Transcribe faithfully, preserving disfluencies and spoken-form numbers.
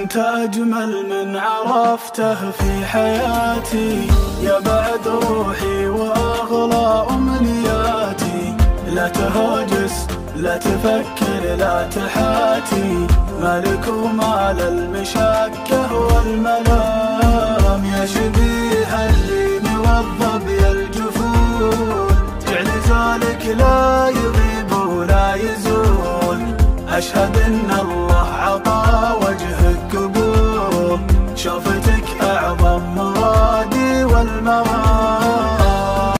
انت اجمل من عرفته في حياتي، يا بعد روحي واغلى امنياتي. لا تهاجس لا تفكر لا تحاتي، مالك ومال المشاكه والملام. يا شبيه الريم والظبي الجفول، جعل زالك لا يغيب ولا يزول. أشهد إن الله عطى وجهك قبول، شوفتك أعظم مرادي والمرام.